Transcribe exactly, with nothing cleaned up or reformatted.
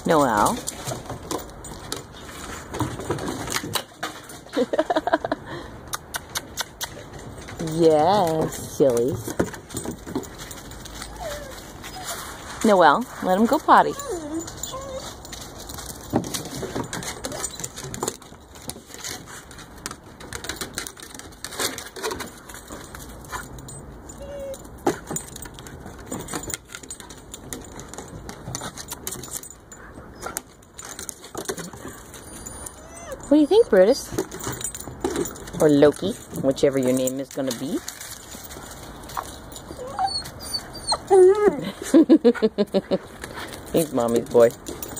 Noel. Yes, sillies. Noel, let him go potty. What do you think, Brutus? Or Loki, whichever your name is going to be. He's Mommy's boy.